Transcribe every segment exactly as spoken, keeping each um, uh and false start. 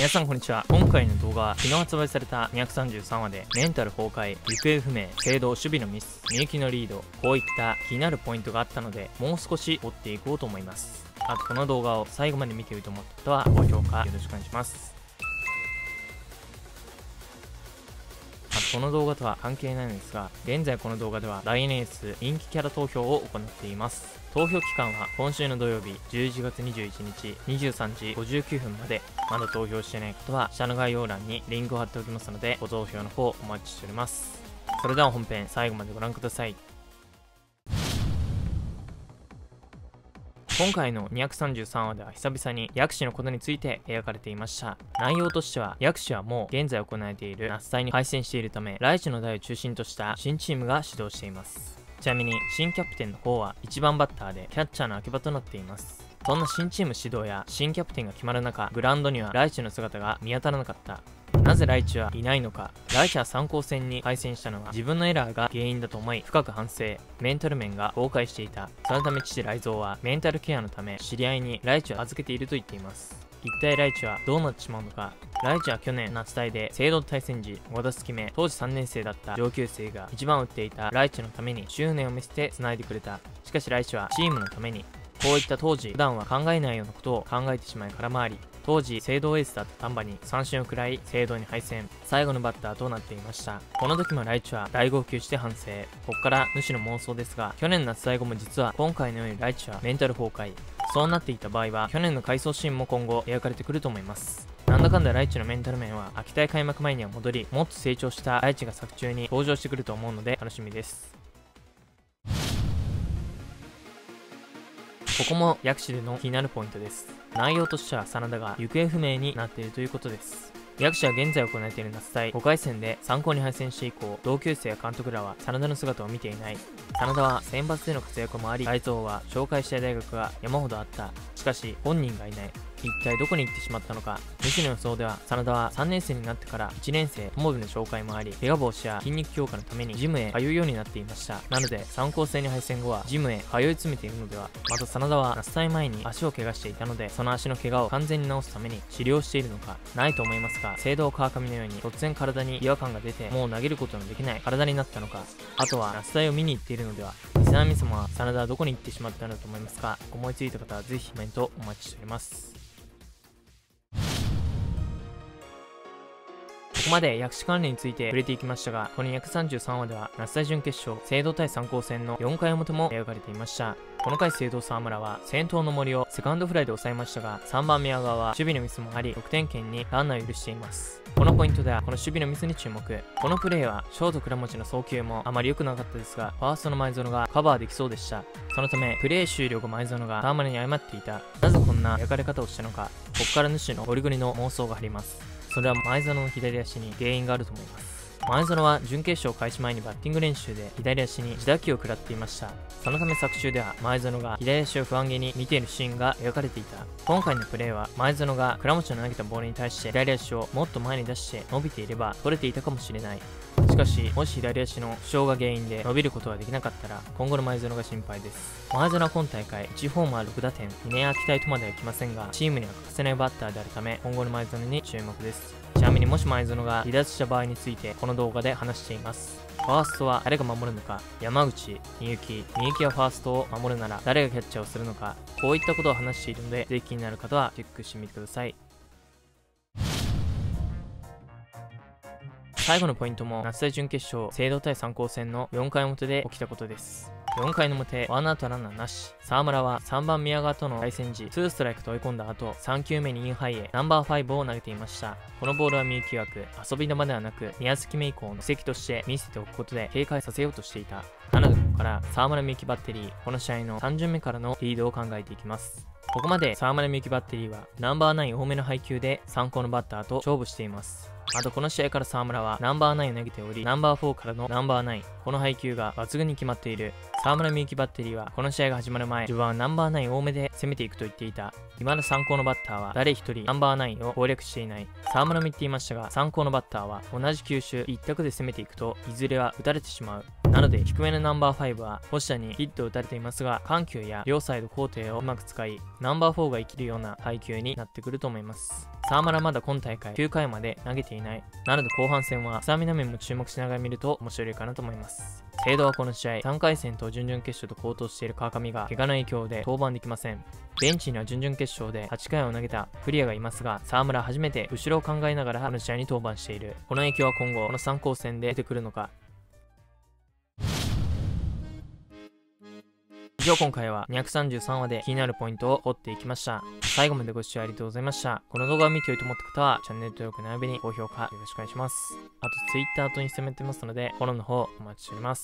皆さんこんにちは。今回の動画は昨日発売されたにひゃくさんじゅうさんわでメンタル崩壊、行方不明、制動、守備のミス、みゆきのリード、こういった気になるポイントがあったので、もう少し追っていこうと思います。あとこの動画を最後まで見ていると思った方は高評価よろしくお願いします。あとこの動画とは関係ないのですが、現在この動画では ラインエス 人気キャラ投票を行っています。投票期間は今週の土曜日じゅういちがつにじゅういちにちにじゅうさんじごじゅうきゅうふんまで。まだ投票していない方は下の概要欄にリンクを貼っておきますので、ご投票の方お待ちしております。それでは本編最後までご覧ください。今回のにひゃくさんじゅうさんわでは久々に薬師のことについて描かれていました。内容としては、薬師はもう現在行われている夏祭に敗戦しているため、ライチの代を中心とした新チームが始動しています。ちなみに新キャプテンの方はいちばんバッターでキャッチャーの秋葉となっています。そんな新チーム始動や新キャプテンが決まる中、グラウンドにはライチの姿が見当たらなかった。なぜライチはいないのか。ライチは参考戦に敗戦したのは自分のエラーが原因だと思い深く反省。メンタル面が崩壊していた。そのため父ライゾーはメンタルケアのため知り合いにライチを預けていると言っています。一体ライチはどうなってしまうのか。ライチは去年夏祭で聖堂対戦時ご打席目、当時さんねんせいだった上級生が一番打っていたライチのために執念を見せて繋いでくれた。しかしライチはチームのために、こういった当時普段は考えないようなことを考えてしまい空回り。当時聖堂エースだった丹波に三振を食らい聖堂に敗戦。最後のバッターとなっていました。この時もライチは大号泣して反省。ここから主の妄想ですが、去年夏最後も実は今回のようにライチはメンタル崩壊。そうなっていた場合は去年の回想シーンも今後描かれてくると思います。なんだかんだライチのメンタル面は秋大開幕前には戻り、もっと成長したライチが作中に登場してくると思うので楽しみです。ここも薬師での気になるポイントです。内容としては真田が行方不明になっているということです。薬師は現在行われている夏祭ごかいせんで参考に敗戦して以降、同級生や監督らは真田の姿を見ていない。真田は選抜での活躍もあり、ライゾーは紹介したい大学が山ほどあった。しかし本人がいない。一体どこに行ってしまったのか。主の予想では真田はさんねんせいになってからいちねんせい友部の紹介もあり、怪我防止や筋肉強化のためにジムへ通うようになっていました。なので参考戦に敗戦後はジムへ通い詰めているのでは。また真田は夏祭前に足を怪我していたので、その足の怪我を完全に治すために治療しているのか。ないと思いますが、聖堂川上のように突然体に違和感が出てもう投げることのできない体になったのか。あとは夏祭を見に行っているのでは。リスナー皆様は真田はどこに行ってしまったのだと思いますか。思いついた方はぜひコメントお待ちしております。ここまで薬師関連について触れていきましたが、このにひゃくさんじゅうさんわでは夏祭準決勝聖堂対参考戦のよんかい表も描かれていました。この回聖堂沢村は先頭の森をセカンドフライで抑えましたが、さんばん宮川は守備のミスもあり得点圏にランナーを許しています。このポイントではこの守備のミスに注目。このプレーはショート倉持の送球もあまり良くなかったですが、ファーストの前園がカバーできそうでした。そのためプレー終了後前園が沢村に謝っていた。なぜこんな焼かれ方をしたのか。ここから主のゴリゴリの妄想が入ります。それは前園の左足に原因があると思います。前園は準決勝開始前にバッティング練習で左足に自打球を食らっていました。そのため作中では前園が左足を不安げに見ているシーンが描かれていた。今回のプレーは前園が倉持の投げたボールに対して左足をもっと前に出して伸びていれば取れていたかもしれない。しかし、もし左足の負傷が原因で伸びることができなかったら今後の前園が心配です。前園は今大会いちホーマーろくだてん、にねん秋期待とまではいきませんが、チームには欠かせないバッターであるため今後の前園に注目です。ちなみにもし前園が離脱した場合についてこの動画で話しています。ファーストは誰が守るのか。山口、みゆき、みゆきはファーストを守るなら誰がキャッチャーをするのか。こういったことを話しているので、ぜひ気になる方はチェックしてみてください。最後のポイントも夏祭準決勝聖堂対参考戦のよんかい表で起きたことです。よんかいの表、ワンアウトランナーなし。沢村はさんばん宮川との対戦時、ツーストライクと追い込んだ後、さんきゅうめにインハイへナンバーファイブを投げていました。このボールはみゆき曰く遊び球ではなく宮崎目以降の布石として見せておくことで警戒させようとしていた。なのでここから沢村みゆきバッテリー、この試合のさん巡目からのリードを考えていきます。ここまで沢村みゆきバッテリーはナンバーナイン多めの配球で参考のバッターと勝負しています。あとこの試合から沢村はナンバーナインを投げており、ナンバーフォーからのナンバーナイン、この配球が抜群に決まっている。沢村みゆきバッテリーはこの試合が始まる前、序盤はナンバーナイン多めで攻めていくと言っていた。今の参考のバッターは誰一人ナンバーナインを攻略していない。沢村も言っていましたが、参考のバッターは同じ球種一択で攻めていくといずれは打たれてしまう。 なので低めのナンバーファイブは星田にヒットを打たれていますが、緩急や両サイド高低をうまく使い、ナンバーフォーが生きるような配球になってくると思います。沢村まだ今大会きゅうかいまで投げていない。なので後半戦はスタミナ面も注目しながら見ると面白いかなと思います。精度はこの試合さんかい戦と準々決勝と好投している川上が怪我の影響で登板できません。ベンチには準々決勝ではちかいを投げたクリアがいますが、沢村は初めて後ろを考えながらこの試合に登板している。この影響は今後このさんこう戦で出てくるのか。以上、今回はにひゃくさんじゅうさんわで気になるポイントを掘っていきました。最後までご視聴ありがとうございました。この動画を見てよいと思った方はチャンネル登録並びに高評価よろしくお願いします。あと Twitter とインスタもやってますのでフォローの方お待ちしております。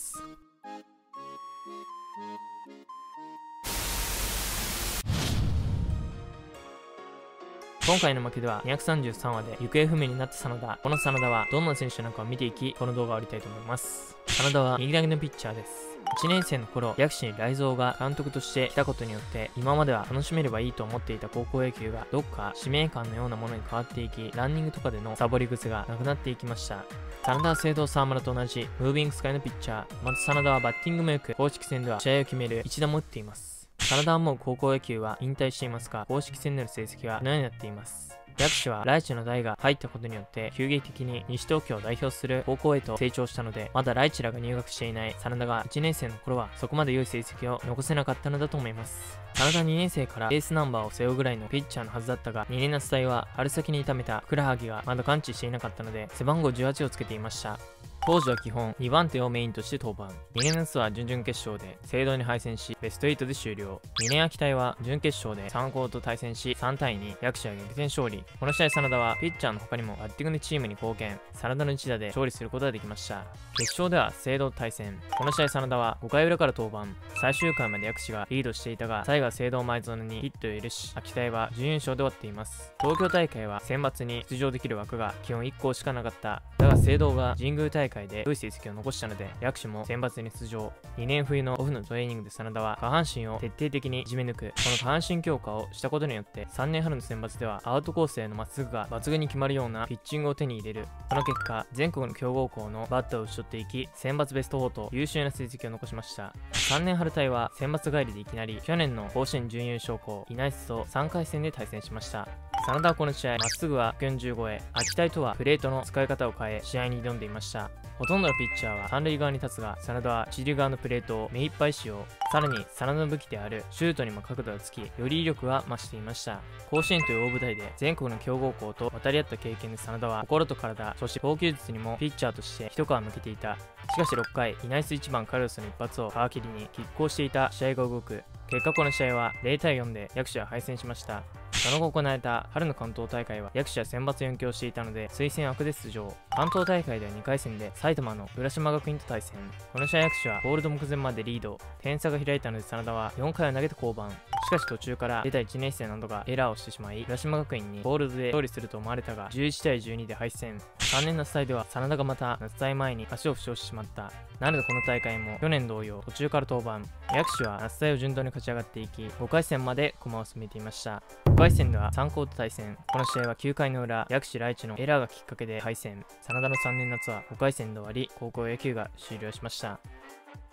今回の負けではにひゃくさんじゅうさんわで行方不明になった真田。この真田はどんな選手なのかを見ていき、この動画を終わりたいと思います。真田は右投げのピッチャーです。いちねん生の頃、薬師に雷蔵が監督として来たことによって、今までは楽しめればいいと思っていた高校野球がどっか使命感のようなものに変わっていき、ランニングとかでのサボり癖がなくなっていきました。真田は聖堂沢村と同じムービングスカイのピッチャー。まず真田はバッティングも良く、公式戦では試合を決める一打も打っています。真田はもう高校野球は引退していますが、公式戦での成績はこのようになっています。薬師はライチの代が入ったことによって急激的に西東京を代表する高校へと成長したので、まだライチらが入学していない真田がいちねん生の頃はそこまで良い成績を残せなかったのだと思います。真田にねん生からエースナンバーを背負うぐらいのピッチャーのはずだったが、にねん夏隊は春先に痛めたふくらはぎがまだ完治していなかったので背番号じゅうはちをつけていました。当時は基本にばん手をメインとして登板。にねん夏は準々決勝で聖堂に敗戦しベストはちで終了。にねん秋隊は準決勝で三高と対戦しさんたいに薬師は逆転勝利。この試合真田はピッチャーの他にもバッティングでチームに貢献。真田の一打で勝利することができました。決勝では聖堂と対戦。この試合真田はごかいうらから登板。最終回まで薬師がリードしていたが、最後は聖堂前園にヒットを許し、秋隊は準優勝で終わっています。東京大会は選抜に出場できる枠が基本いっこうしかなかった。だが聖堂が神宮大会で良い成績を残したので薬師も選抜に出場。にねん冬のオフのトレーニングで真田は下半身を徹底的にいじめ抜く。この下半身強化をしたことによってさんねん春の選抜ではアウトコースへのまっすぐが抜群に決まるようなピッチングを手に入れる。この結果全国の強豪校のバッターを打ち取っていき、選抜ベストよんと優秀な成績を残しました。さんねん春隊は選抜帰りでいきなり去年の甲子園準優勝校イナイスとさんかい戦で対戦しました。真田はこの試合まっすぐはひゃくよんじゅうごえ、秋隊とはプレートの使い方を変え試合に挑んでいました。ほとんどのピッチャーは三塁側に立つが、真田は一塁側のプレートを目いっぱい使用。さらに真田の武器であるシュートにも角度がつき、より威力が増していました。甲子園という大舞台で全国の強豪校と渡り合った経験で真田は心と体、そして投球術にもピッチャーとして一皮むけていた。しかしろっかい、イナイスいちばんカルロスの一発を皮切りに拮抗していた試合が動く。結果この試合はゼロたいよんで薬師は敗戦しました。その後行われた春の関東大会は薬師は選抜よん強していたので推薦枠で出場。関東大会ではにかい戦で埼玉の浦島学院と対戦。この試合薬師はゴールド目前までリード。点差が開いたので真田はよんかいを投げて降板。しかし途中から出たいちねん生などがエラーをしてしまい、浦島学院にゴールドで勝利すると思われたがじゅういちたいじゅうにで敗戦。さんねん夏祭では真田がまた夏祭前に足を負傷してしまった。なのでこの大会も去年同様途中から登板。薬師は夏祭を順当に勝ち上がっていき、ごかい戦まで駒を進めていました。ごかい戦では三高と対戦。この試合はきゅうかいの裏、薬師ライチのエラーがきっかけで敗戦。真田のさんねん夏はごかい戦で終わり、高校野球が終了しました。